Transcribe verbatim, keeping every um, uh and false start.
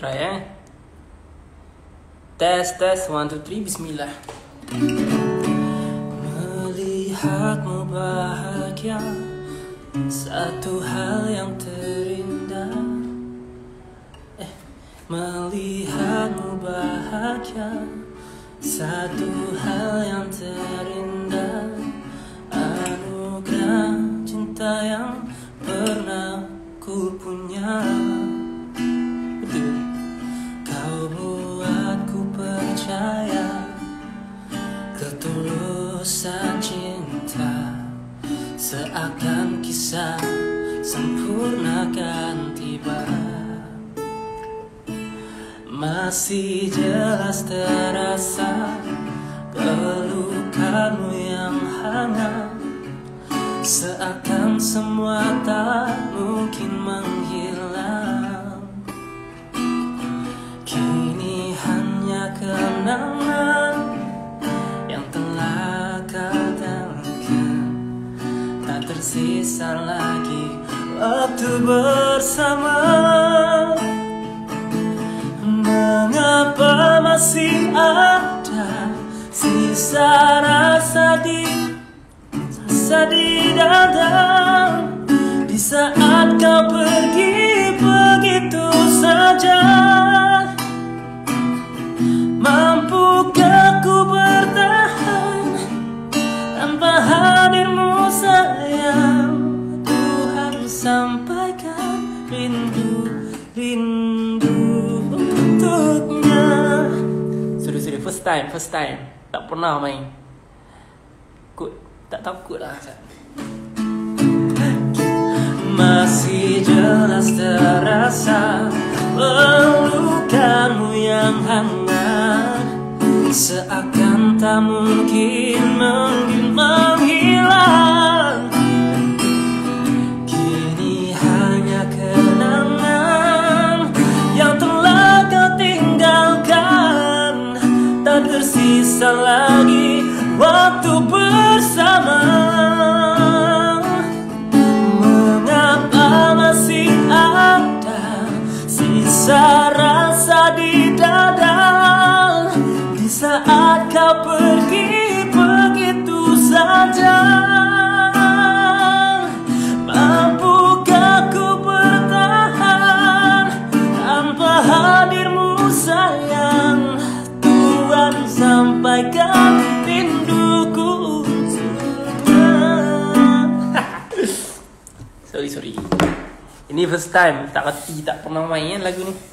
Try ya. Tes tes one two three bismillah. Melihatmu bahagia, satu hal yang terindah. Eh, melihatmu bahagia, satu hal yang terindah. Anugerah cinta yang pernah ku punya. Betul. Kau buatku percaya ketulusan cinta, seakan kisah sempurna kan tiba. Masih jelas terasa pelukanmu yang hangat, seakan semua tak mungkin menghilang. Kini hanya kenangan yang telah kau tinggalkan, tak tersisa lagi waktu bersama. Mengapa masih ada sisa rasa di rasa di dada, di saat kau pergi begitu saja? Mampukah ku bertahan tanpa hadirmu sayang? Tuhan sampaikan rindu, rindu untuknya. Sorry-sorry, first time, first time. Tak pernah main. Kut, tak takut lah. Masih jelas terasa pelukanmu yang hangat, seakan tak mungkin menghilang. Kini hanya kenangan yang telah kau tinggalkan, tak tersisa lagi waktu bersama. Mengapa masih ada sisa rasa di dada, di saat kau pergi begitu saja? Mampukah ku bertahan tanpa hadirmu sayang? Tuhan sampaikan rinduku untuknya. Sorry sorry, ini first time, tak reti, tak pernah main lagu ni.